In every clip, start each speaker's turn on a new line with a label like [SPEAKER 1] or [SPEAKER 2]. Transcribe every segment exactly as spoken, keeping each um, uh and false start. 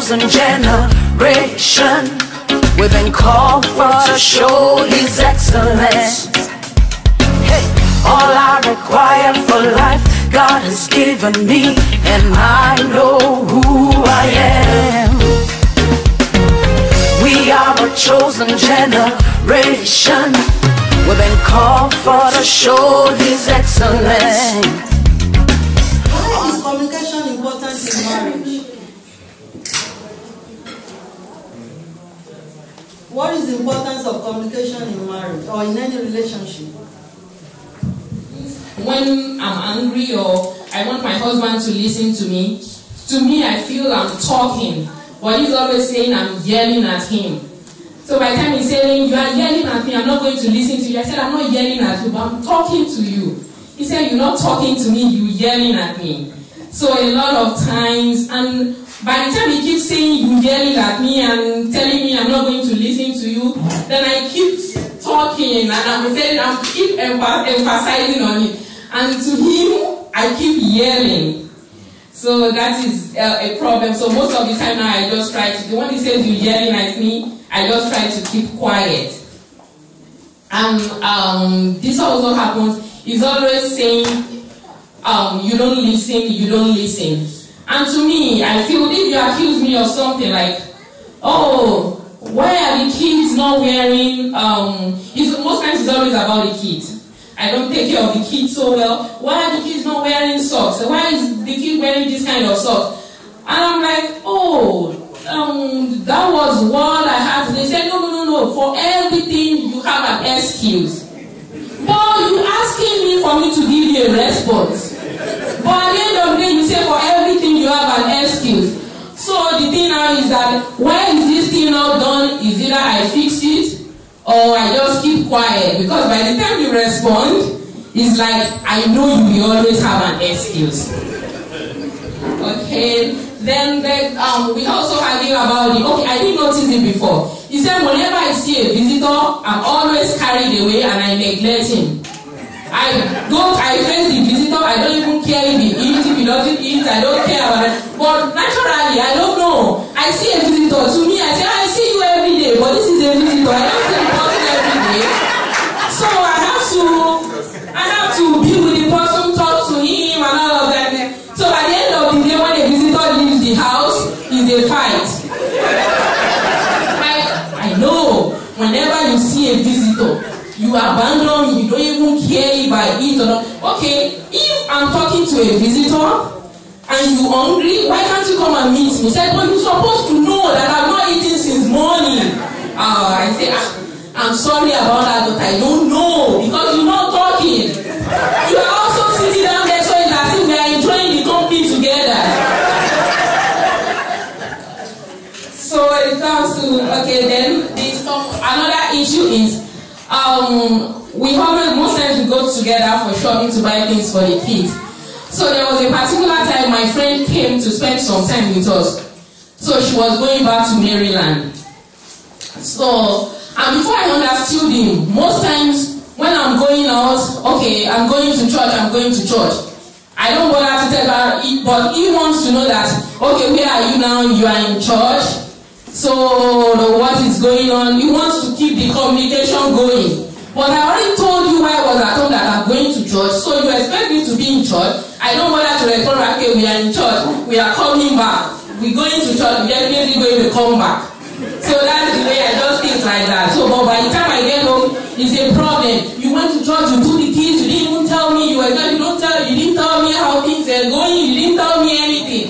[SPEAKER 1] chosen generation. We've been called for to show His excellence. Hey, all I require for life, God has given me, and I know who I am. We are a chosen generation. We've been called for to show His excellence.
[SPEAKER 2] Why is communication important in marriage? What is the importance of communication in marriage or in any relationship?
[SPEAKER 3] When I'm angry or I want my husband to listen to me, to me I feel I'm talking, but he's always saying I'm yelling at him. So by the time he's saying, you are yelling at me, I'm not going to listen to you. I said, I'm not yelling at you, but I'm talking to you. He said, you're not talking to me, you're yelling at me. So a lot of times, and by the time he keeps saying you're yelling at me and telling me I'm not going to listen to you, then I keep talking and I'm telling, I'm keep emphasizing on it. And to him, I keep yelling. So that is uh, a problem. So most of the time now I just try to, when he says you're yelling at me, I just try to keep quiet. And um, this also happens. He's always saying, um, you don't listen, you don't listen. And to me, I feel if you accuse me of something like, oh, why are the kids not wearing, um, it's, most times it's always about the kids. I don't take care of the kids so well. Why are the kids not wearing socks? Why is the kid wearing this kind of socks? And I'm like, oh, um, that was what I had. They said, no, no, no, no. For everything, you have an excuse. But you asking me for me to give you a response. But at the end of the day, you say for everything, you have an excuse. So the thing now is that, when is this thing not done? Is either I fix it, or I just keep quiet, because by the time you respond, it's like, I know you will always have an excuse. Okay, then, then um, we also argue about the, okay, I didn't notice it before. He said, whenever I see a visitor, I'm always carried away and I neglect him. I don't, I face the visitor, I don't even care if he eats, if he doesn't eat, I don't care about it. But naturally, I don't know. I see a visitor, to me, I say, I see you every day, but this is a visitor, I don't see the person every day. So I have to, I have to be with the person, talk to him, and all of that. So at the end of the day, when a visitor leaves the house, it's a fight. I, I know, whenever you see a visitor, you abandon me, you don't even care if I eat or not. Okay, if I'm talking to a visitor and you're hungry, why can't you come and meet me? He said, well, you're supposed to know that I've not eaten since morning. Uh, I say, ah, I'm sorry about that, but I don't know, because you're not talking. You are also sitting down there, so it's as if we are enjoying the company together. So it comes to, okay, then this, um, another issue is, Um, we always, most times we go together for shopping to buy things for the kids. So there was a particular time my friend came to spend some time with us. So she was going back to Maryland. So, and before I understood him, most times when I'm going out, okay, I'm going to church, I'm going to church. I don't bother to tell her, but he wants to know that, okay, where are you now? You are in church. So what is going on? He wants to keep the communication going. But I already told you why I was at home that I'm going to church. So you expect me to be in church? I don't want to respond, okay, we are in church. We are coming back. We're going to church. We're definitely going to come back. So that's the way I just think like that. So but by the time I get home, it's a problem. You went to church, you took the kids, you didn't even tell me. You were there, you don't tell, you didn't tell me how things are going. You didn't tell me anything.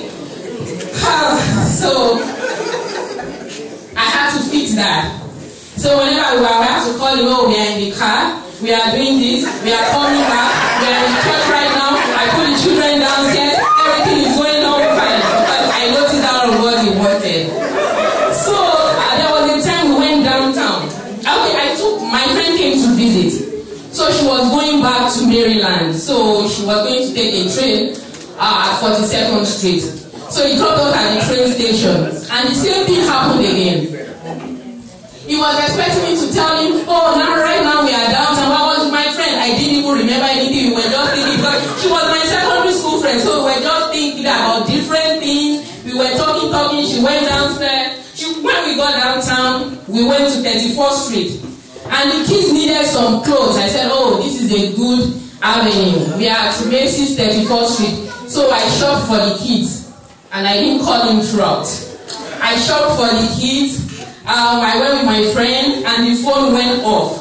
[SPEAKER 3] So I had to fix that. So whenever we were, I have to call him, oh, we are in the car, we are doing this, we are coming back, we are in church right now, I put the children downstairs, everything is going on fine, because I noticed out on what he wanted. So uh, there was a time we went downtown. Okay, I took, my friend came to visit. So she was going back to Maryland. So she was going to take a train uh, at forty-second Street. So he dropped us at the train station, and the same thing happened again. He was expecting me to tell him, oh, now right now we are downtown. What was my friend? I didn't even remember anything. We were just thinking, because she was my secondary school friend, so we were just thinking about different things. We were talking, talking. She she went downstairs. She, when we got downtown, we went to thirty-fourth Street. And the kids needed some clothes. I said, oh, this is a good avenue. We are at Macy's thirty-fourth Street. So I shopped for the kids. And I didn't call him throughout. I shopped for the kids. Um, I went with my friend and the phone went off.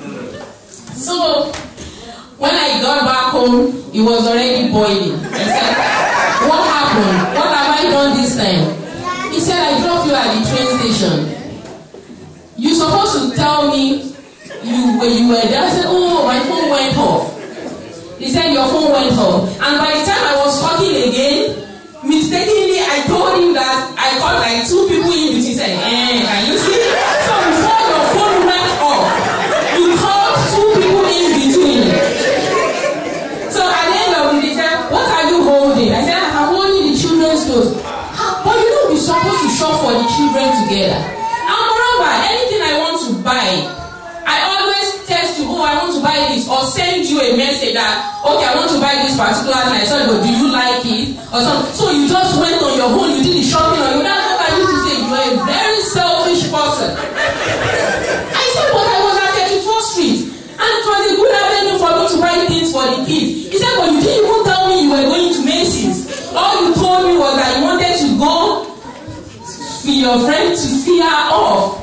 [SPEAKER 3] So when I got back home, it was already boiling. I said, what happened? What have I done this time? He said, I dropped you at the train station. You're supposed to tell me you, when you were there. I said, oh, my phone went off. He said, your phone went off. And by the time I was talking again, mistakenly, I told him that I called like two people in between. He said, eh, can you see? So before your phone went off, you called two people in between. So at the end of the day, he said, what are you holding? I said, I'm holding the children's clothes. But you know, we're supposed to shop for the children together. And moreover, anything I want to buy, I always text you, oh, I want to buy this, or send you a message that, okay, I want to buy this particular thing. I said, well, do you like it? Or something. So you just went on your own, you did the shopping on your own. That's what I used to say. You are a very selfish person. I said, but I was at thirty-fourth Street, and it was a good avenue for me to buy things for the kids. He said, but you didn't even tell me you were going to Macy's. All you told me was that you wanted to go with your friend to see her off.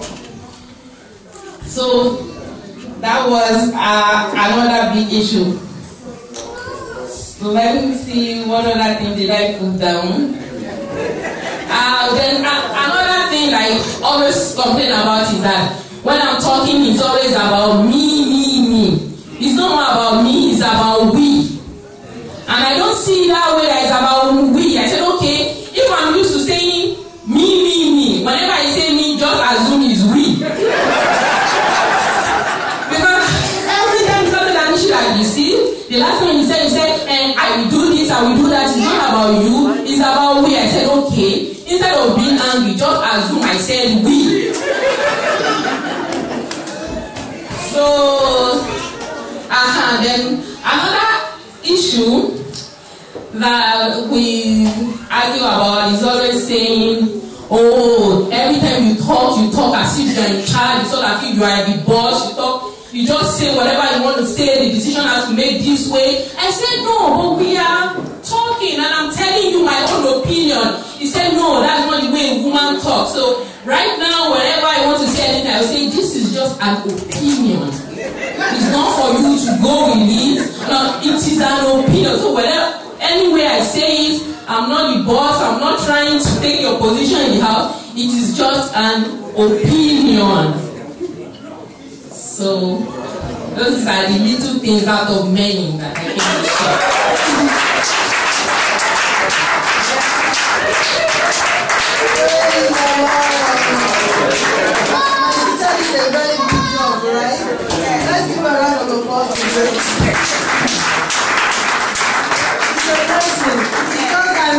[SPEAKER 3] So that was uh, another big issue. So let me see what other thing did I put down. Uh, then uh, another thing I always complain about is that when I'm talking, it's always about me, me, me. It's not more about me, it's about we. And I don't see that way that it's about we. I said, okay, if I'm used to saying me, me, me, whenever I say me, just assume it's we. Like you see, the last time you said, you said, and I will do this, I will do that. It's not about you, it's about we. I said, okay. Instead of being angry, just assume I said we. So, uh-huh, then another issue that we argue about is always saying, oh, every time you talk, you talk as if you're in charge, it's not as if you are the boss, you talk. You just say whatever you want to say, the decision has to be made this way. I said, no, but we are talking and I'm telling you my own opinion. He said, no, that's not the way a woman talks. So right now, whenever I want to say anything, I will say, this is just an opinion. It's not for you to go with it. No, it is an opinion. So whatever, any way I say it, I'm not the boss, I'm not trying to take your position in the house. It is just an opinion. So, those are the little things out of many that I can share.
[SPEAKER 2] That is a very good job, right? Let's give a round of applause to Grace. It's a blessing. It's not an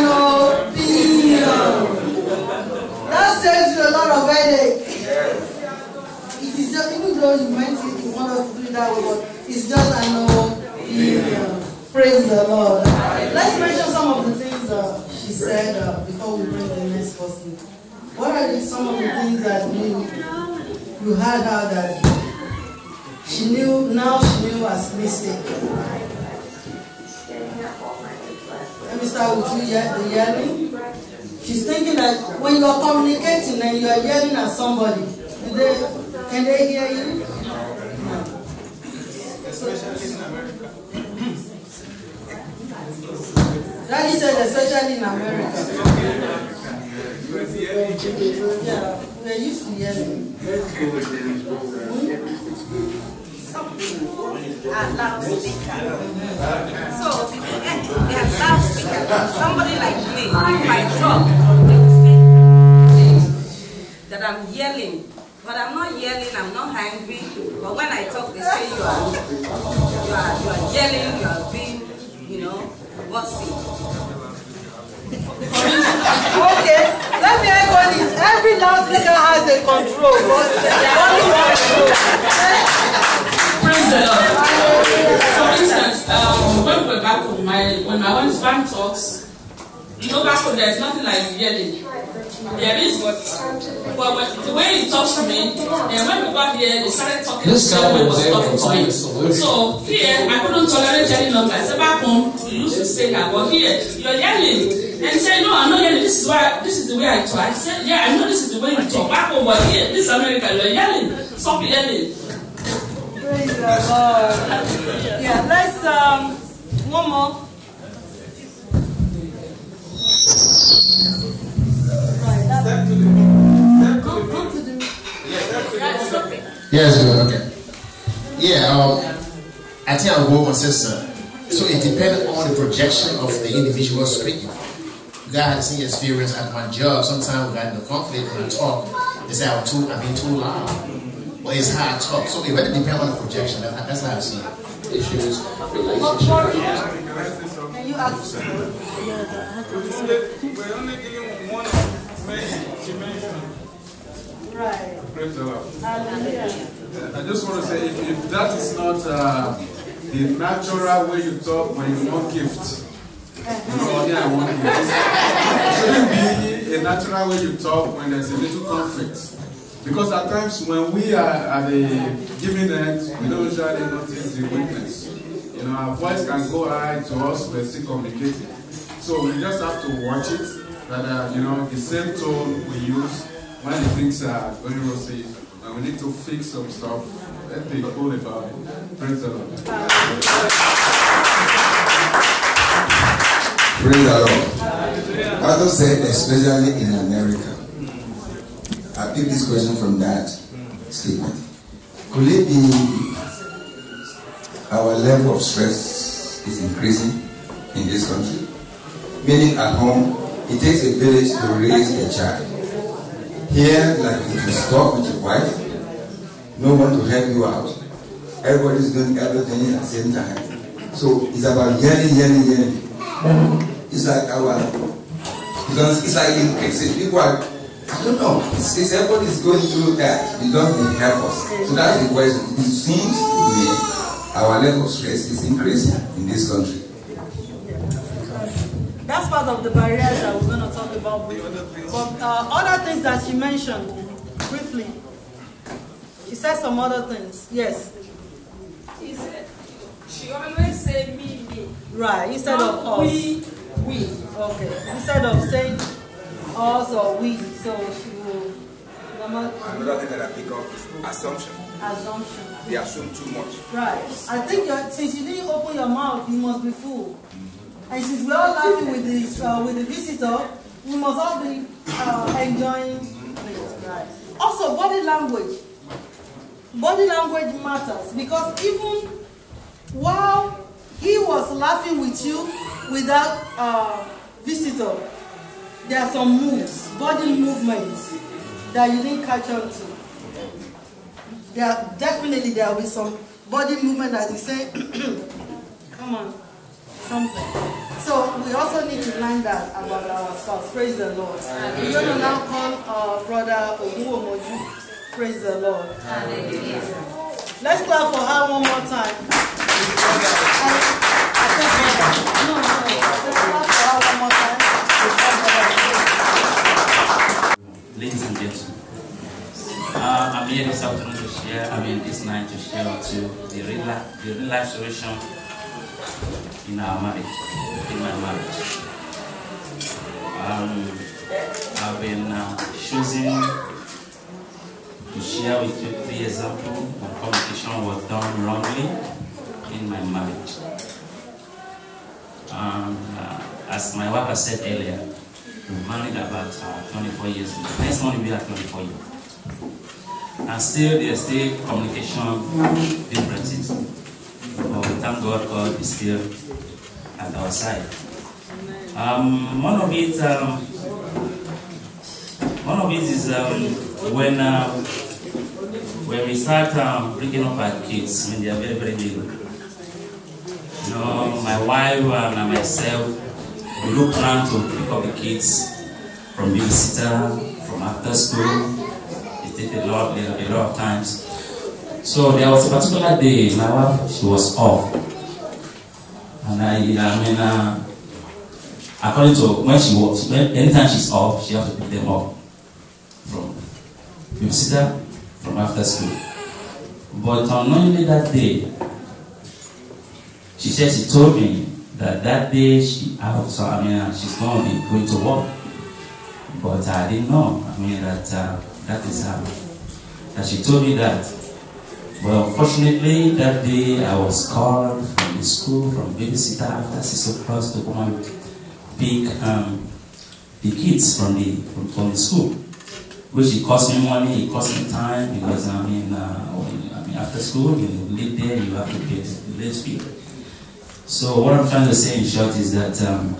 [SPEAKER 2] opinion. That saves you a lot of headache. It's just, even though you meant it, you want us to do it that way, but it's just an opinion. Praise the Lord. Let's mention some of the things uh, she said uh, before we bring the next person. What are the, some of the things that you, you heard her that she knew, now she knew as mistake? Let me start with you, the yelling. She's thinking that when you're communicating and you're yelling at somebody, do they, can they hear you? No. Daddy said especially in America. Yeah, we're used to yelling.
[SPEAKER 4] Uh, loudspeaker. So, they have loudspeaker. Somebody like me, if I talk, they will say that I'm yelling. But I'm not yelling, I'm not angry. But when I talk, they say you are, you are, you are yelling, you are being, you know, what's it?
[SPEAKER 2] Okay, let me echo this. Every loudspeaker has a control.
[SPEAKER 3] Praise the Lord. For instance, um, when we're back home, my when my husband talks, you know, back home there's nothing like yelling. There is, but, but, but the way he talks to me, and when we got here, they started talking
[SPEAKER 5] This
[SPEAKER 3] the same way he was
[SPEAKER 5] able
[SPEAKER 3] talking
[SPEAKER 5] to
[SPEAKER 3] to me.
[SPEAKER 5] find a solution.
[SPEAKER 3] So here, I couldn't tolerate any longer. I said, back home, we used to say that, but here, you're yelling. And he said, no, I'm not yelling. This is why, this is the way I talk. I said, yeah, I know this is the way you talk. Back home, but here, this is America, you're yelling. Stop yelling.
[SPEAKER 2] Praise the Lord. Yeah, let's, um, one more.
[SPEAKER 6] Step to the step to the
[SPEAKER 2] Go to the.
[SPEAKER 7] Yes, good, okay. Yeah, um, I think I'll go with my sister. So it depends on the projection of the individual speaking. God has seen experience at my job. Sometimes we got in the conflict when I talk. They say I'm too, I'm being too loud. But it's how I talk. So it really depends on the projection. That, that's how I see it. Issues, relationships.
[SPEAKER 2] Can you ask?
[SPEAKER 6] We're only dealing with one she mentioned.
[SPEAKER 2] Right.
[SPEAKER 6] Praise the Lord.
[SPEAKER 2] Hallelujah.
[SPEAKER 6] I just want to say, if, if that is not uh, the natural way you talk when you want gift, you know, yeah, I want gift. It shouldn't be a natural way you talk when there's a little conflict. Because at times when we are at the giving end, we don't usually notice the weakness. You know, our voice can go high to us, but still communicating. So we just have to watch it, that uh, you know, the same tone we use when the things are going rosy, and we need to fix some stuff. Let's be cool about it. Praise the Lord.
[SPEAKER 8] Praise the Lord. Pastor said, especially in America. I picked this question from that statement. Could it be our level of stress is increasing in this country? Meaning at home, it takes a village to raise a child. Here, like if you stop with your wife, no one to help you out. Everybody's doing everything at the same time. So it's about yelling, yelling, yelling. It's like our, because it's like increasing. People are, I don't know, it's, it's everybody's going through that. You don't need help us. So that's the question. It seems to me our level of stress is increasing in this country.
[SPEAKER 2] That's part of the barriers that we're going to talk about briefly. But uh, other things that she mentioned briefly, she said some other things. Yes.
[SPEAKER 4] She said, she always say me, me.
[SPEAKER 2] Right, instead
[SPEAKER 4] Not
[SPEAKER 2] of us.
[SPEAKER 4] we, we.
[SPEAKER 2] Okay, instead of saying us or we, so she will.
[SPEAKER 9] Another thing that I pick up is assumption.
[SPEAKER 2] Assumption.
[SPEAKER 9] They assume too much.
[SPEAKER 2] Right. I think you're, since you didn't open your mouth, you must be full. And since we're all laughing with this, uh, with the visitor, we must all be uh, enjoying it. Right. Also, body language. Body language matters because even while he was laughing with you with that uh, visitor, there are some moves, body movements that you didn't catch on to. There are, definitely there will be some body movement that you say, come on, something. So we also need to learn that about our spouse. Praise the Lord. We're going to now call our brother Oguomoju. Praise the Lord. Let's clap for her one more time. I, I think, no, no, let's clap for her one more time.
[SPEAKER 10] Ladies and gentlemen, uh, I'm here this afternoon to share, I mean this night to share with you the real life, the real life solution in our marriage, in my marriage. Um, I've been uh, choosing to share with you three examples of communication was done wrongly in my marriage. Um, uh, as my wife has said earlier, we married about uh, twenty-four years. Next month we are twenty-four years. And still there's still communication differences. But we thank God, God is still at our side. Um, one of it, um, one of it is um, when uh, when we start um, bringing up our kids when they are very very little. You know, my wife and myself, we look around to pick up the kids from babysitter, from after school. It takes a lot, a lot of times. So there was a particular day, my wife, she was off. And I, I mean, uh, according to when she was, when, anytime she's off, she has to pick them up. from babysitter from after school. But unknowingly that day, she said she told me that that day she out, so I mean, uh, she's going to be going to work. But I didn't know. I mean that uh, that is how uh, that she told me that. But unfortunately, that day I was called from the school, from babysitter after six o'clock to come and pick um, the kids from the from, from the school, which it cost me money, it cost me time because I mean, uh, I mean after school you live there, you have to pay the late fee. So what I'm trying to say in short is that um,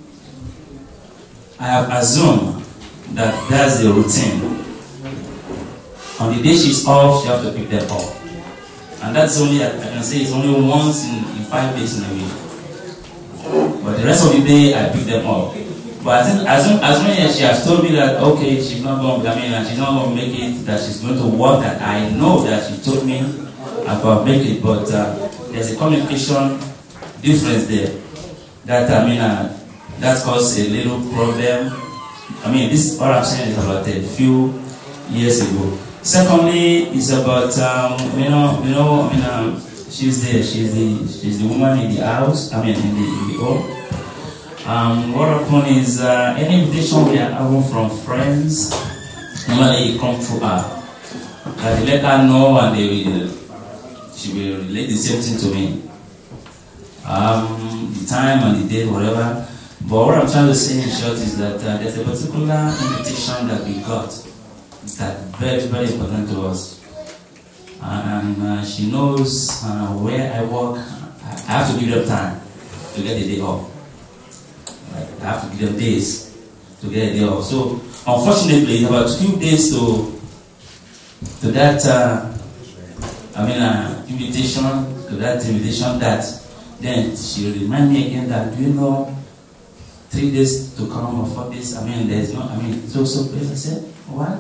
[SPEAKER 10] I have assumed that that's the routine. On the day she's off, she has to pick them up. And that's only, I can say it's only once in, in five days in a week. But the rest of the day, I pick them up. But I think as soon as, soon as she has told me that, okay, she's not going to, I mean, she's not going to make it, that she's going to work, that I know that she told me about make it, but uh, there's a communication difference there. That, I mean, uh, that caused a little problem. I mean, this, what I'm saying is about a few years ago. Secondly, it's about, um, you know, you know, I mean, um, she's the, she's the, she's the woman in the house, I mean, in the, in the home. Um, what happened is, uh, any invitation we are having from friends, normally it comes through her. That they let her know and they will, she will relate the same thing to me. Um, the time and the date, whatever. But what I'm trying to say in short is that uh, there's a particular invitation that we got that very, very important to us. And uh, she knows uh, where I work. I have to give them time to get the day off. Like, I have to give them days to get a day off. So, unfortunately, about a few days to to that, uh, I mean, uh, invitation, to that invitation that then she will remind me again that, do you know, three days to come or four days, I mean, there's no, I mean, so, so please, I said, what?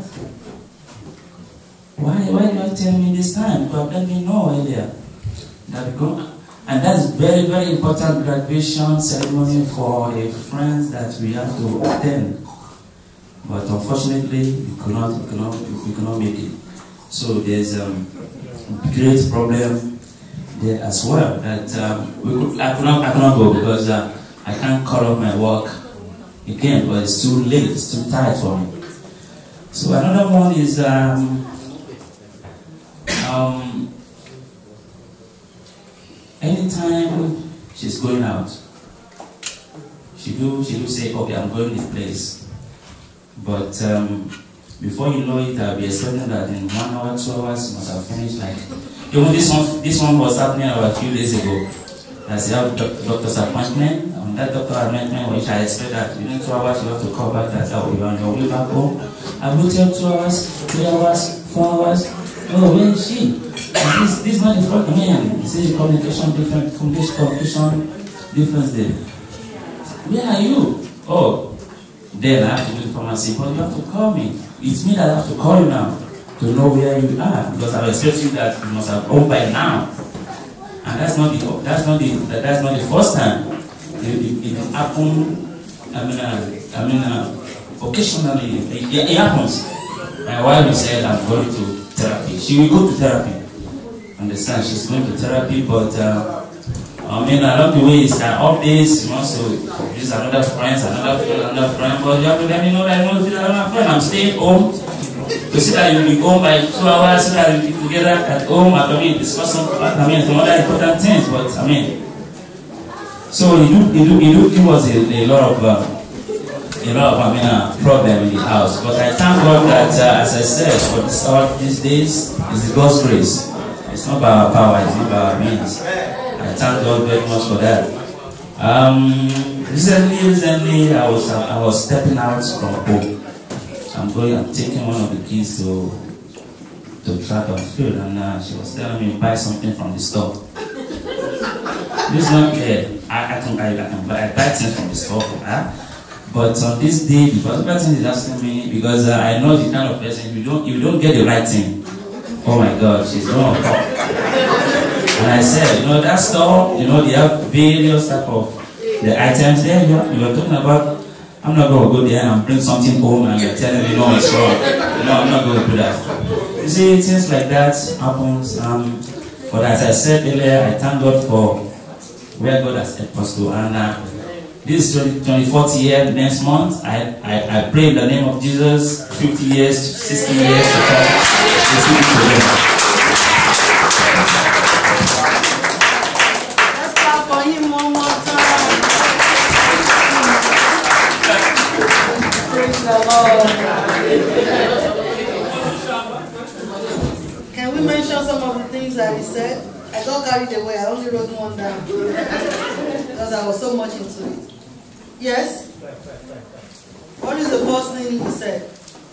[SPEAKER 10] Why, why not tell me this time? You have let me know earlier. That go, and that's very, very important graduation ceremony for a friend that we have to attend. But unfortunately, we could not, we could not, we could not make it. So there's um, a great problem there as well. That um, we could, I could not, I could not go because uh, I can't call up my work again. But it's too late, it's too tight for me. So another one is um, um, anytime she's going out, she do she do say, okay, I'm going to this place. But um, before you know it, I'll be expecting that in one hour, two hours, you must have finished. Like, even this one, this one was happening about a few days ago. I said, I have a doctor's appointment. On that doctor's appointment, which I expect that within two hours, you have to call back that oh, you're on your way back home. I will tell two hours, three hours, four hours. Oh, where is she? And this, this is not the first. I mean, this is communication different, communication difference there. Where are you? Oh. Then I have to do the pharmacy, but you have to call me. It's me that I have to call you now to know where you are, because I'm expecting that you must have gone by now. And that's not the that's not the that's not the first time. It, it, it happens. I mean, uh, I mean, uh, occasionally it, it happens. My wife said, "I'm going to therapy." She will go to therapy. Understand? She's going to therapy, but. Uh, I mean, along the way, it's like all days, you want to use another friend, another friend, another friend, but you have to let me know that I know another friend. I'm staying home. You see that you'll be home by two hours, so that you'll be together at home, I mean, discussing, I mean, some other important things, but I mean, so it do, it do, it do give us a, a lot of, uh, a lot of, I mean, uh, problem in the house. But I thank God that, uh, as I said, for this hour, these days, is God's grace. It's not by our power, it's not by our means. I thank God very much for that. Um, recently, recently, I was uh, I was stepping out from home. I'm going, I'm taking one of the kids to to track on field, and uh, she was telling me buy something from the store. This one here, I, I can buy, I can buy, I buy things from the store, huh? But on this day, because the person is asking me, because uh, I know the kind of person, you don't, you don't get the right thing. Oh my God, she's going to come. And I said, you know, that store, you know, they have various type of the items there. You, you were talking about I'm not going to go there and bring something home and you're telling me no, it's wrong. No, I'm not going to do that. You see, things like that happens. Um, but as I said earlier, I thank God for where God has helped us to. And uh, this is twenty-fourth year next month. I, I, I pray in the name of Jesus, fifty years, sixty years to come. Let's
[SPEAKER 2] clap for him one more time. Praise the Lord. Can we mention some of the things that he said? I got carried away. I only wrote one down because I was so much into it. Yes? What is the first thing he said?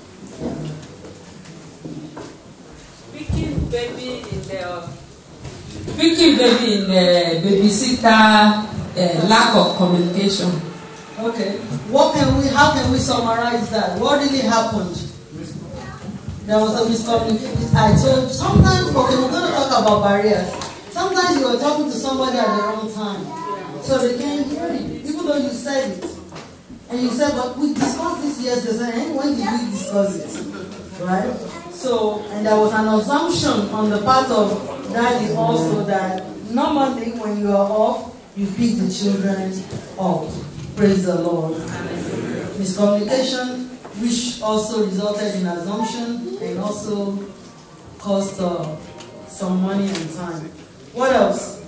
[SPEAKER 4] Picking baby in the
[SPEAKER 3] Picking baby in the babysitter, uh, lack of communication.
[SPEAKER 2] Okay. What can we? How can we summarize that? What really happened? There was a miscommunication. I told sometimes. Okay, we're going to talk about barriers. Sometimes you are talking to somebody at the wrong time, so they can't hear you, even though you said it. And you said, "But we discussed this yesterday." And when did we discuss it? Right. So, and there was an assumption on the part of daddy also that normally when you are off, you pick the children up. Praise the Lord. Miscommunication, which also resulted in assumption and also cost uh, some money and time. What else?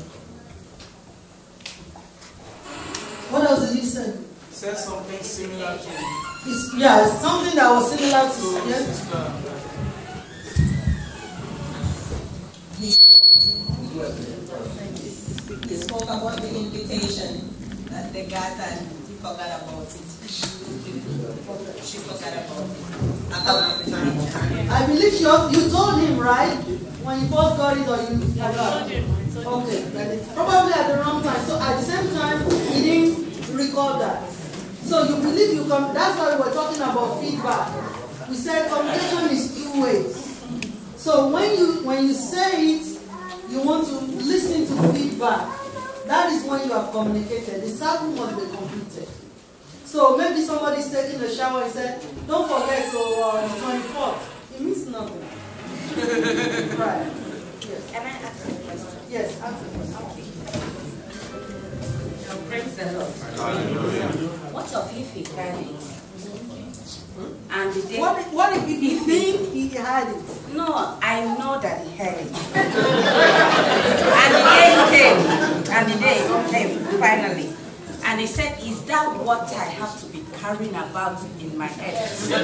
[SPEAKER 2] What else did he say?
[SPEAKER 5] Said something similar to.
[SPEAKER 2] It's, yeah, it's something that was similar to. Yes?
[SPEAKER 11] He spoke about the invitation that they got and he forgot about it. She forgot about it.
[SPEAKER 2] I believe you, you told him, right? When you first got it or you forgot? Okay, probably at the wrong time. So at the same time, he didn't record that. So you believe you come, that's why we were talking about feedback. We said communication is two ways. So when you when you say it, you want to listen to feedback. That is when you have communicated. The circle must be completed. So maybe somebody's taking a shower and said, don't forget to uh, the twenty-fourth. It means nothing. Right. Yes.
[SPEAKER 4] Can I ask a question?
[SPEAKER 2] Yes, ask a question.
[SPEAKER 4] Okay. Now, praise the Lord. What if he had it? And the day
[SPEAKER 2] What, what if he think he had it?
[SPEAKER 4] No, I know that he had it. And the day came, and the day came, finally. And he said, is that what I have to be carrying about in my head?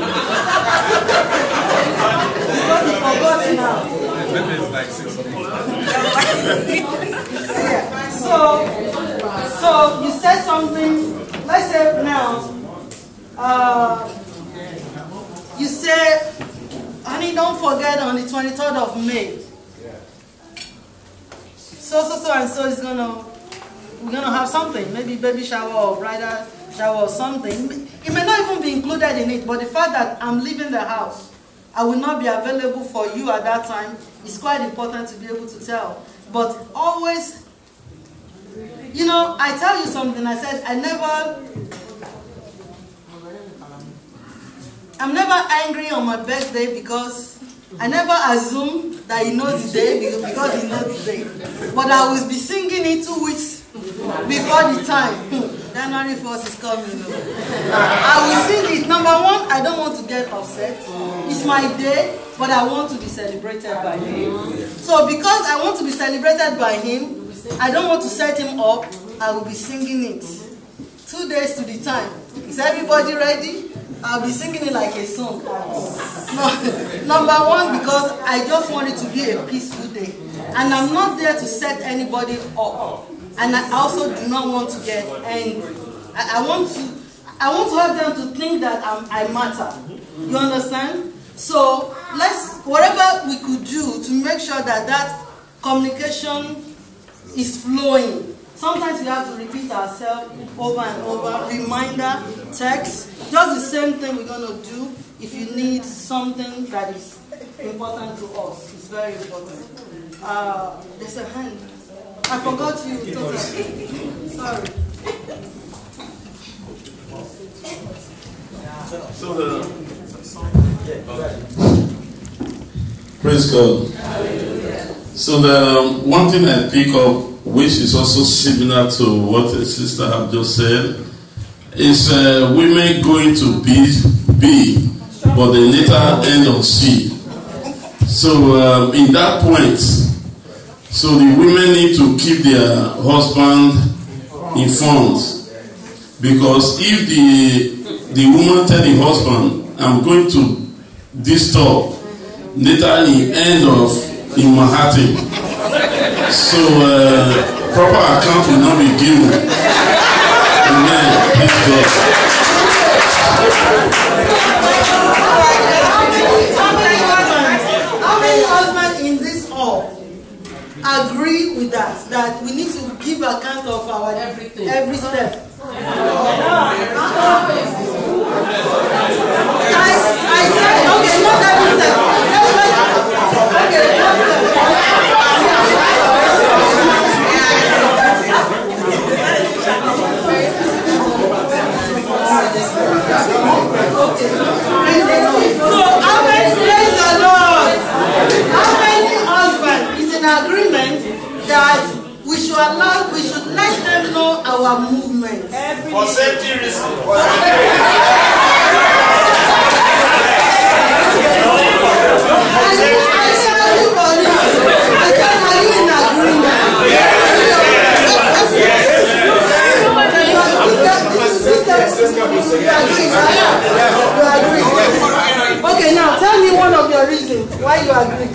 [SPEAKER 2] Because he forgot now.
[SPEAKER 6] Maybe it's like six o'clock.
[SPEAKER 2] So, so you said something, let's say now, uh, you say, honey, don't forget on the twenty-third of May. So, so, so, and so is going to, we're going to have something, maybe baby shower or bridal shower or something. It may not even be included in it, but the fact that I'm leaving the house, I will not be available for you at that time, is quite important to be able to tell. But always, you know, I tell you something, I said, I never, I'm never angry on my birthday because I never assume that he knows the day because he knows the day. But I will be singing it two weeks before the time. January first is coming. I will sing it. Number one, I don't want to get upset. It's my day, but I want to be celebrated by him. So because I want to be celebrated by him, I don't want to set him up. I will be singing it. Two days to the time. Is everybody ready? I'll be singing it like a song. No, number one, because I just want it to be a peaceful day. And I'm not there to set anybody up. And I also do not want to get angry. I, I want to I want to have them to think that I'm, I matter. You understand? So let's, whatever we could do to make sure that that communication is flowing. Sometimes we have to repeat ourselves over and over. Reminder, text, just the same thing we're going to do if you need something that is important to us. It's very important. Uh, there's a hand. I forgot you totally. Sorry.
[SPEAKER 12] So the
[SPEAKER 13] praise God. So the um, one thing I pick up, which is also similar to what the sister have just said, is uh, women going to B, B, but they later end on C. So um, in that point, so the women need to keep their husband informed, because if the the woman tell the husband, I'm going to this store, later he end up in Manhattan. So uh, proper account will not be given. Amen. Praise God.
[SPEAKER 2] How many husbands in this hall agree with that? That we need to give account of our everything, every step. I, I said, okay, not every step. Okay, not So how many praise the Lord? How many husbands is in agreement that we should allow, we should let them know our movement?
[SPEAKER 12] for safety reasons.
[SPEAKER 2] Okay, now tell me one of your reasons why you agree.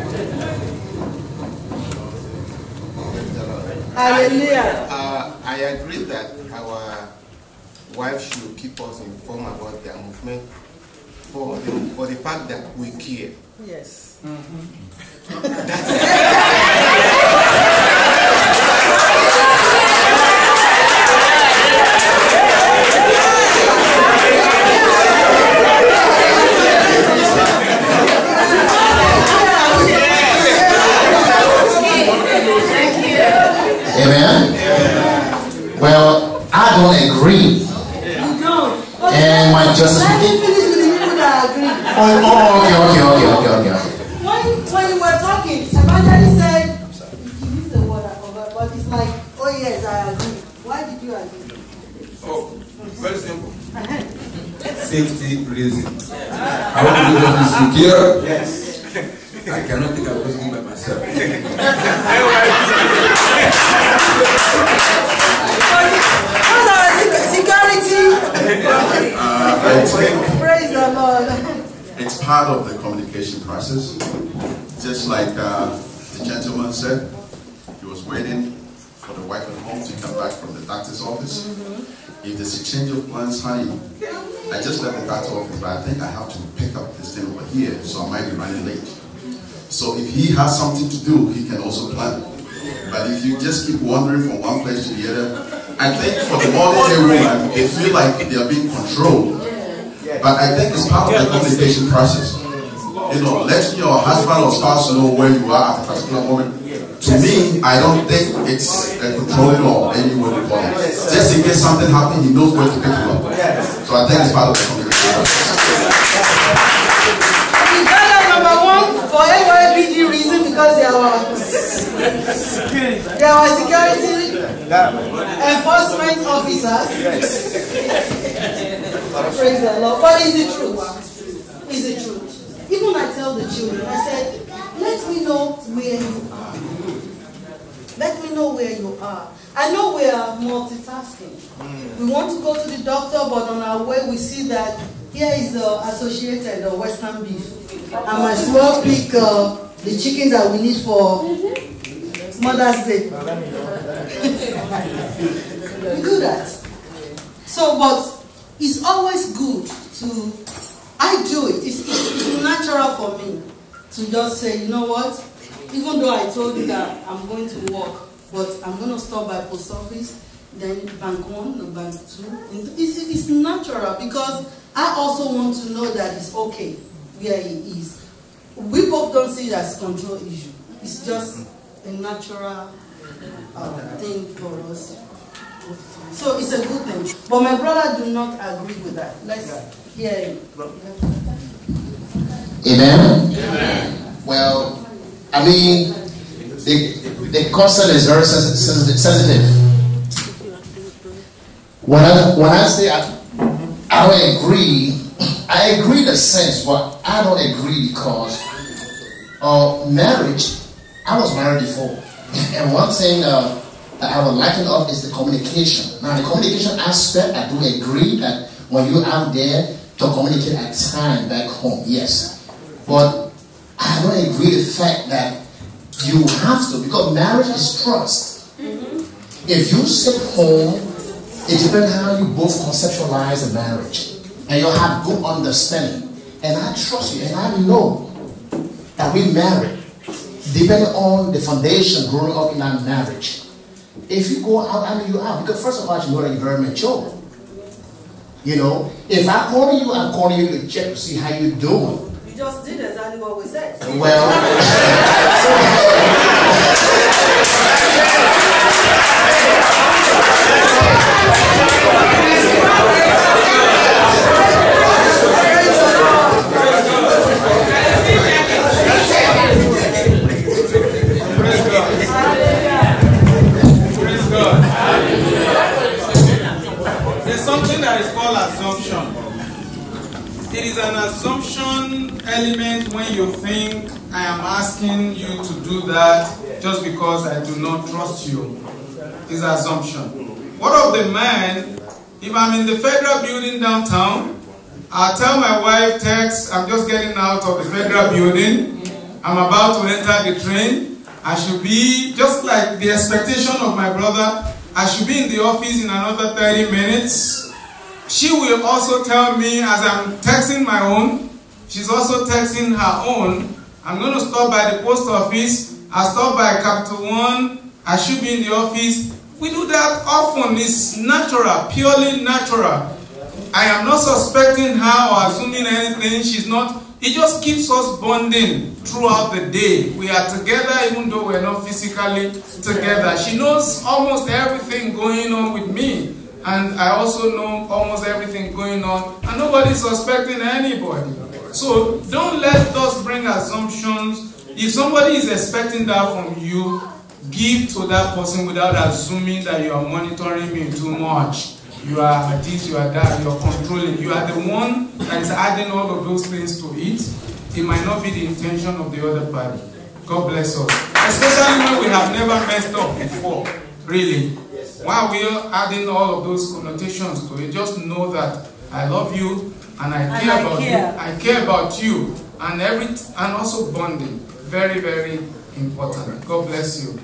[SPEAKER 2] Hallelujah.
[SPEAKER 7] Uh, I agree that our wives should keep us informed about their movement for the, for the fact that we care.
[SPEAKER 2] Yes.
[SPEAKER 7] Amen. Well, I don't agree.
[SPEAKER 2] You don't.
[SPEAKER 7] And my justification.
[SPEAKER 2] Let me finish with the people that agree.
[SPEAKER 7] Oh, oh, okay, okay, okay, okay, okay.
[SPEAKER 2] When, when you were talking, Evangelist said, you use the word I forgot, but it's like, oh yes, I agree. Why did you agree?
[SPEAKER 9] Oh, very simple.
[SPEAKER 8] Safety reasons. I want to be secure. Yes. I cannot take a person by myself.
[SPEAKER 2] Security.
[SPEAKER 14] Uh, I think
[SPEAKER 2] Praise the Lord.
[SPEAKER 14] it's part of the communication process. Just like uh, the gentleman said, he was waiting for the wife at home to come back from the doctor's office. Mm-hmm. If there's a change of plans, honey, I just left the doctor's office, but I think I have to pick up this thing over here, so I might be running late. So if he has something to do, he can also plan. But if you just keep wandering from one place to the other, I think for the modern day woman, they feel like they are being controlled. But I think it's part of the communication process. You know, letting your husband or spouse know where you are at a particular moment. To me, I don't think it's a controlling or any way to call it. Just in case something happens, he knows where to pick you up. So I think it's part of the communication process.
[SPEAKER 2] Number one, for A Y B D reason, because they are they are security enforcement officers. Praise the Lord. But it's the truth. It's the truth. Even I tell the children, I said, let me know where you are. Let me know where you are. I know we are multitasking. We want to go to the doctor, but on our way we see that here is the uh, associated uh, Western beef. I might as well pick uh, the chicken that we need for Mother's Day. We do that. So, but it's always good to, I do it. It's, it's, it's natural for me to just say, you know what? Even though I told you that I'm going to work, but I'm going to stop by post office, then bank one, no bank two. It's, it's natural because I also want to know that it's okay where he is. We both don't see it as a control issue. It's just a natural uh, thing for us. So it's a good thing. But my brother do not agree with that. Let's Yeah.
[SPEAKER 7] Amen? Amen. Well, I mean, the, the concept is very sensitive. When I, when I say I, I don't agree, I agree in a sense, but I don't agree because uh, marriage, I was married before. And one thing uh, that I would liken up is the communication. Now, the communication aspect, I do agree that when you're out there to communicate at time back home, yes. But I don't agree with the fact that you have to, because marriage is trust. Mm-hmm. If you sit home, it depends how you both conceptualize a marriage. And you'll have good understanding. And I trust you, and I know that we married depending on the foundation growing up in our marriage. If you go out, I mean you out. Because first of all, you know that you're very mature. You know, if I call you, I'm calling you to check to see how you're doing.
[SPEAKER 2] You just did exactly what we said.
[SPEAKER 7] Well,
[SPEAKER 6] there's something that is called assumption. It is an assumption element when you think I am asking you to do that just because I do not trust you. It's assumption. What of the man, if I'm in the federal building downtown, I'll tell my wife, text, I'm just getting out of the federal building, I'm about to enter the train, I should be, just like the expectation of my brother, I should be in the office in another thirty minutes. She will also tell me as I'm texting my own, she's also texting her own, I'm going to stop by the post office, I'll stop by Capital One, I should be in the office. We do that often. It's natural, purely natural. I am not suspecting her or assuming anything. She's not. It just keeps us bonding throughout the day. We are together even though we're not physically together. She knows almost everything going on with me. And I also know almost everything going on. And nobody's suspecting anybody. So don't let us bring assumptions. If somebody is expecting that from you, give to that person without assuming that you are monitoring me too much. You are this, you are that, you are controlling. You are the one that is adding all of those things to it. It might not be the intention of the other party. God bless us. Especially when we have never messed up before. Really. While we are adding all of those connotations to it, just know that I love you and I care and I about care. you. I care about you. And every and also bonding. Very, very important. God bless you.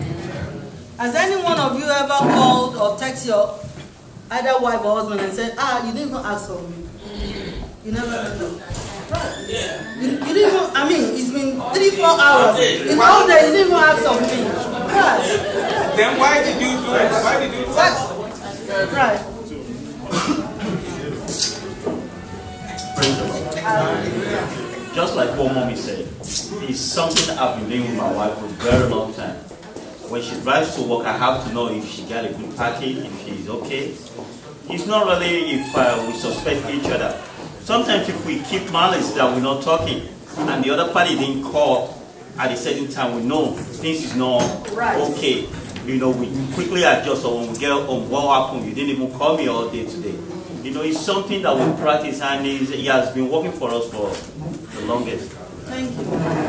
[SPEAKER 2] Has any one of you ever called or texted your either wife or husband and said, ah, you didn't even ask for me? You never did that. Yeah. You, you didn't even, I mean, it's been three, four hours. In all day, you didn't even ask of me. Right.
[SPEAKER 6] Then why did you do it? Why did you do it?
[SPEAKER 2] Right.
[SPEAKER 15] Just like what mommy said, it's something I've been doing with my wife for a very long time. When she drives to work, I have to know if she got a good package, if she's okay. It's not really if uh, we suspect each other. Sometimes if we keep malice that we're not talking, and the other party didn't call at a certain time, we know things is not okay. You know, we quickly adjust, or when we get on what happened, you didn't even call me all day today. You know, it's something that we practice, and it's, it has been working for us for the longest.
[SPEAKER 2] Thank you.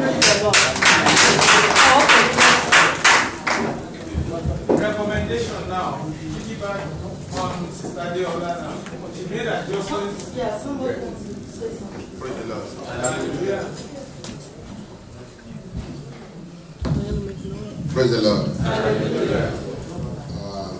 [SPEAKER 6] Recommendation now. Piggyback on Sister Deola now. She made adjustments.
[SPEAKER 2] Yeah, somebody wants to say something.
[SPEAKER 14] Praise the Lord.
[SPEAKER 6] Hallelujah.
[SPEAKER 14] Praise the Lord.
[SPEAKER 6] Hallelujah.
[SPEAKER 14] Uh,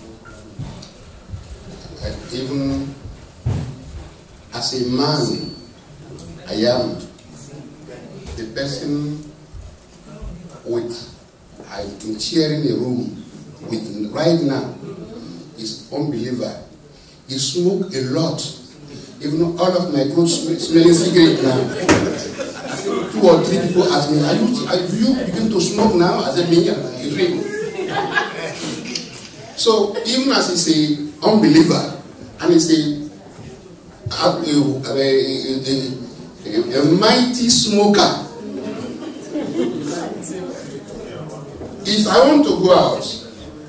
[SPEAKER 14] I, even as a man, I am the person with I'm sharing a room with right now is unbeliever. He smoke a lot. Even all of my clothes smell, smelling cigarette now. Two or three people ask me, are you, are you begin to smoke now? I said, me, a dream. So even as he's a unbeliever and he's a
[SPEAKER 7] a, a, a, a, a mighty smoker. If I want to go out,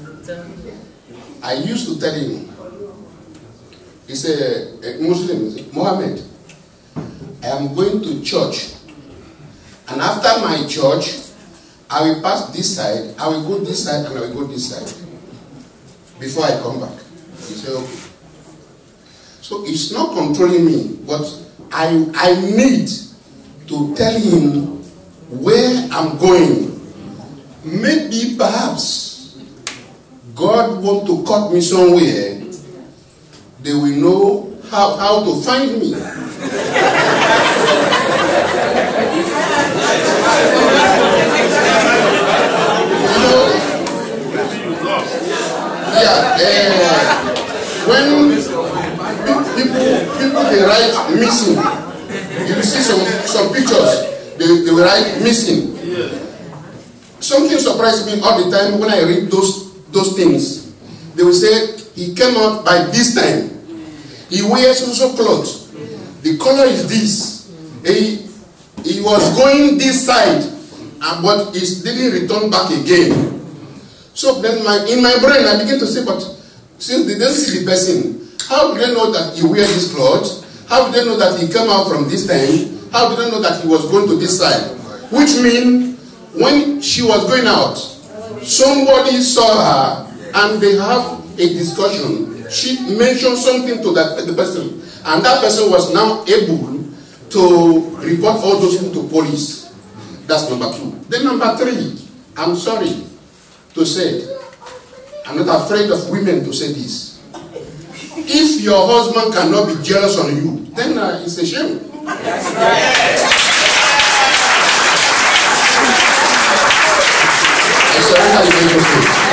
[SPEAKER 7] I used to tell him, he's a, a Muslim, Mohammed, I am going to church, and after my church, I will pass this side, I will go this side, and I will go this side before I come back. He said, okay. So it's not controlling me, but I, I need to tell him where I'm going. Maybe perhaps God want to cut me somewhere, they will know how, how to find me. Yeah, uh, when people, people they write missing, you see some, some pictures, they, they will write missing. Something surprised me all the time when I read those, those things. They will say, he came out by this time. He wears also clothes. The color is this. He, he was going this side, but he didn't return back again. So then my, in my brain, I begin to say, but since they don't see the person, how do they know that he wears this clothes? How do they know that he came out from this time? How do they know that he was going to this side? Which means, when she was going out, somebody saw her and they have a discussion. She mentioned something to that the person, and that person was now able to report all those things to police. That's number two. Then number three, I'm sorry to say, I'm not afraid of women to say this. If your husband cannot be jealous on you, then uh, it's a shame. I surrender the microphone.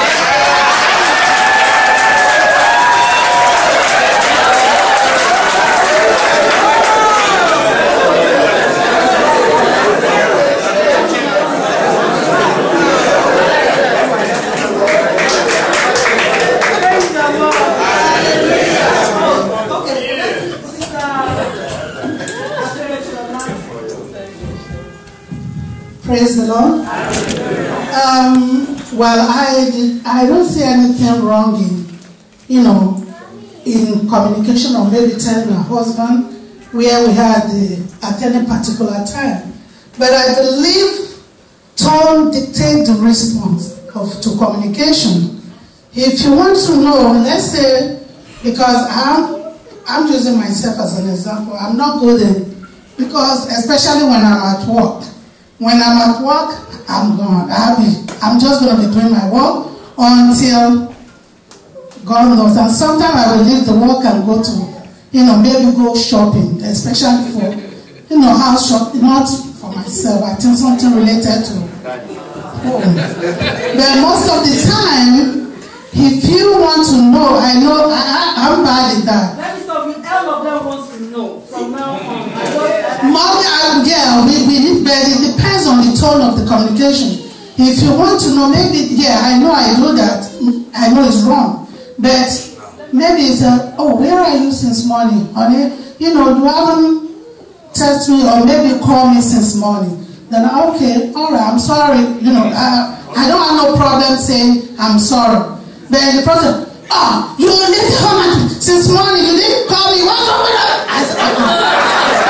[SPEAKER 2] Praise the Lord. Um, well, I did, I don't see anything wrong in, you know, in communication or maybe telling my husband where we had the, at any particular time. But I believe tone dictates the response of to communication. If you want to know, let's say, because I'm I'm using myself as an example, I'm not good in, because especially when I'm at work. When I'm at work, I'm gone. I'll be, I'm just going to be doing my work until God knows. And sometimes I will leave the work and go to, you know, maybe go shopping, especially for, you know, house shopping, not for myself. I think something related to home. But most of the time, if you want to know, I know, I, I, I'm bad at that.
[SPEAKER 16] That is something all of them wants to know from now on.
[SPEAKER 2] Mommy, I, yeah, we, we, but it depends on the tone of the communication. If you want to know, maybe, yeah, I know I do that. I know it's wrong. But maybe it's a, oh, where are you since morning? Honey, you know, you haven't texted me or maybe call me since morning. Then, okay, all right, I'm sorry. You know, I, I don't have no problem saying I'm sorry. But the person, oh, you left home since morning, you didn't call me. What's wrong with that? I said, uh-uh.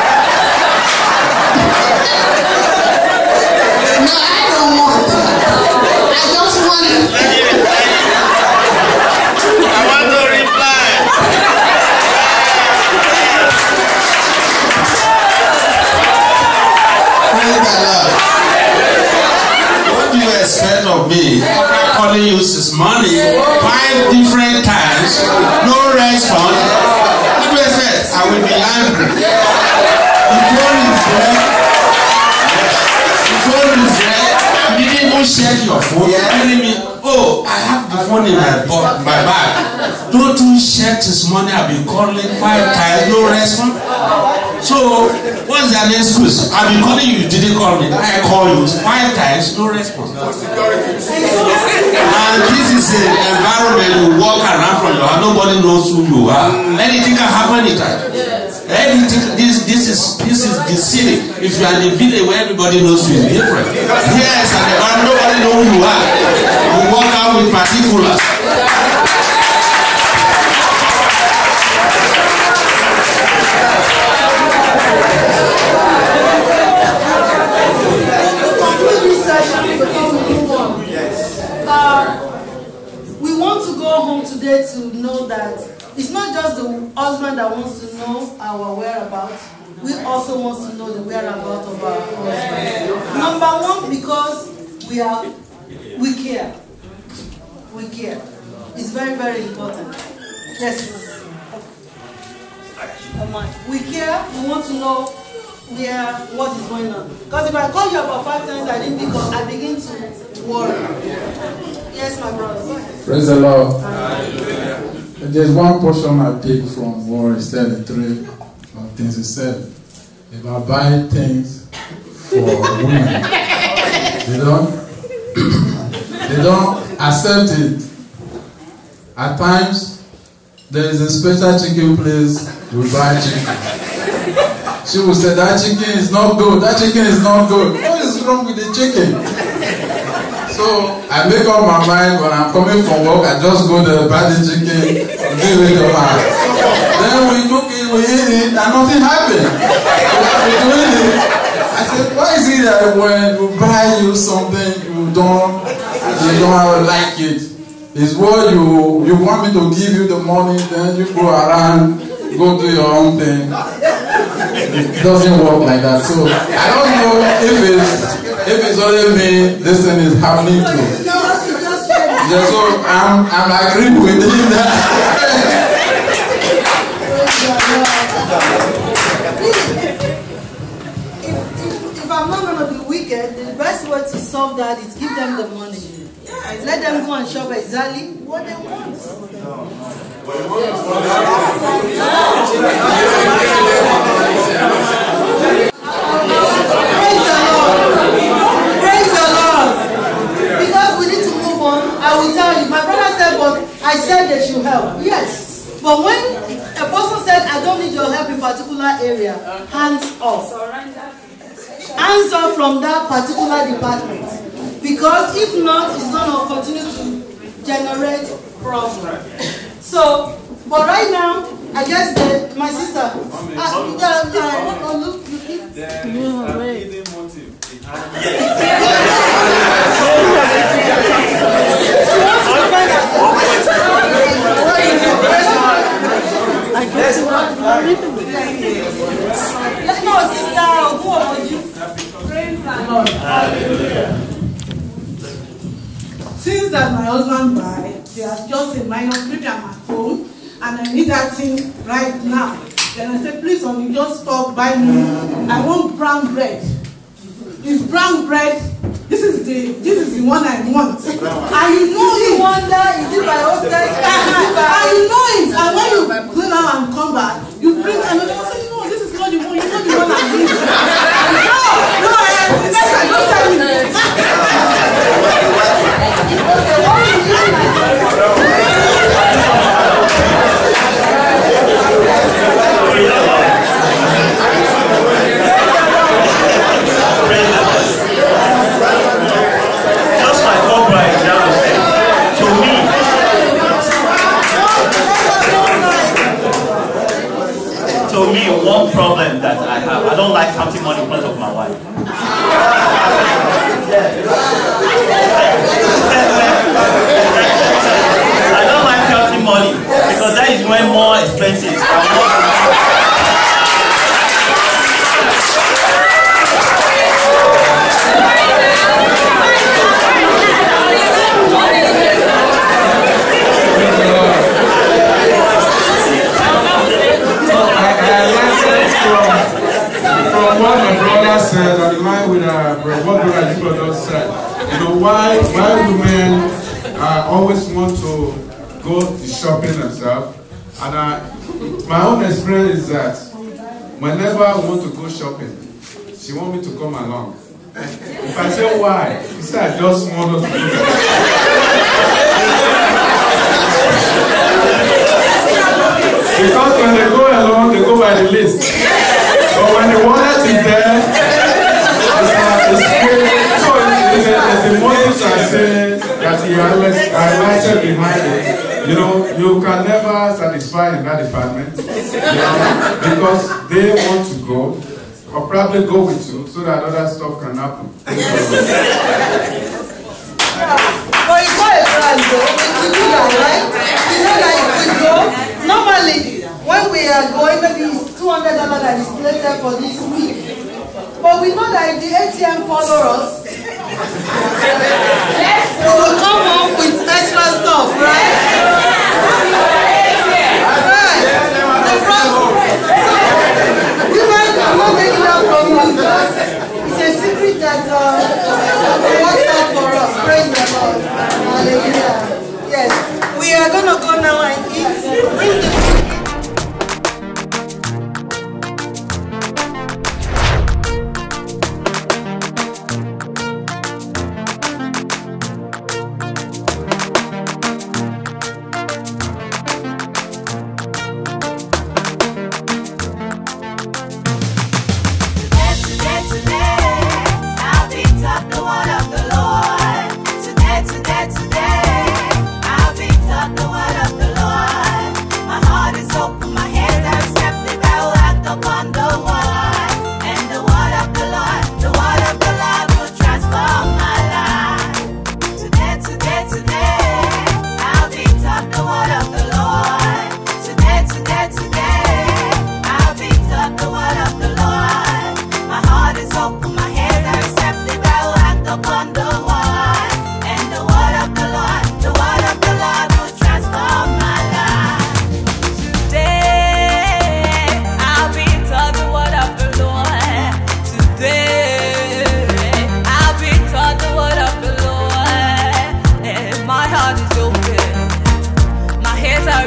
[SPEAKER 2] No, I don't want that. I just want it.
[SPEAKER 12] I want to reply.
[SPEAKER 17] Praise the Lord. What do you expect of me? After calling you this morning, five different times, no response. What do you expect? I will be angry. The phone is there. The phone is there. You didn't even check your phone. You're telling me, oh, I have the phone in my, my bag. Don't you check this morning? I've been calling five times, no response. So, what's the excuse? I've been calling you, you didn't call me. I call you five times, no response. And this is an environment you walk around from your house, nobody knows who you are. Anything can happen anytime. Hey, this, this is this is the city. If you are in the village where everybody knows you, it's different. Yes, and the man, nobody knows who you are. You walk out with particulars.
[SPEAKER 2] We want to go home today to know that it's not just the husband that wants to know our whereabouts. We also want to know the whereabouts of our husband. Number one, because we are, we care. We care. It's very, very important. Yes. We care. We want to know where, what is going on. Because if I call you about five times, I didn't pick up, I begin to worry. Yes, my brother.
[SPEAKER 18] Praise the Lord. There's one portion I picked from what he said, the three things he said. If I buy things for women, they don't, they don't accept it. At times, there is a special chicken place, we buy chicken. She will say, that chicken is not good, that chicken is not good. What is wrong with the chicken? So I make up my mind when I'm coming from work, I just go to buy the chicken, give it to her. Then we cook it, we eat it, and nothing happened. We're doing it. I said, why is it that when we buy you something, you don't, you don't like it? It's what you, you want me to give you the money, then you go around, go do your own thing. It doesn't work like that. So I don't know if it's if it's only me this thing is happening to. Yeah, so I'm I'm agreeing with him that.
[SPEAKER 2] if, if, if I'm not gonna be wicked, the best way to solve that is give them the money. Let them go and shop exactly what they want. Praise the Lord. Praise the Lord. Because we need to move on, I will tell you. My brother said, but I said they should help. Yes. But when a person said, I don't need your help in a particular area, hands off. Hands off from that particular department. Because if not, it's going to continue to generate problems. So, but right now, I guess that my sister, uh, uh, uh, uh, look, you keep.
[SPEAKER 6] There is an hidden motive behind it.
[SPEAKER 2] I guess what? No, sister, who are you? Praise the Lord. Hallelujah.
[SPEAKER 16] Since that my husband died, there's just a minor, maybe I'm at home and I need that thing right now. Then I said, please, honey, just stop by me. I want brown bread. It's brown bread. This is the this is the one I want. And you know
[SPEAKER 2] you
[SPEAKER 16] it.
[SPEAKER 2] wonder, is it by hostel?
[SPEAKER 16] And you know it. And when you go now and come back, you bring another one. Say, no, this is not the one. You know the one I need. No, no, next time, don't tell me.
[SPEAKER 15] Just like what Brian Jalo said, to me, to me, one problem that I have, I don't like counting money in front of my wife. I don't like counting money because that is when more expenses are more.
[SPEAKER 6] From what my brother said, on the line with uh, what brother just said, you know, why why women uh, always want to go to shopping themselves, and uh, my own experience is that whenever I want to go shopping, she want me to come along. If I say why, she said I just want us to do that. Because when they go along, they go by by the list. But when the wallet is there, it's not, it's so it's, it's the motives I say that he highlighted behind it. You know, you can never satisfy in that department, you know, because they want to go, or probably go with you, so that other stuff can happen.
[SPEAKER 2] But it's not a plan though, we do that, right? You know that if we go, normally, when we are going, maybe it's two hundred dollars that is slated for this week. But we know that if the A T M follow us, we will come home with extra stuff, right? Right. The problem, so, you might not take it out from you, because it's a secret that uh, works out for us. Praise the Lord. Hallelujah. Yes. We are going to go now and eat. Bring the food.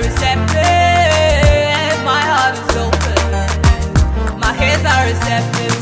[SPEAKER 1] Receptive.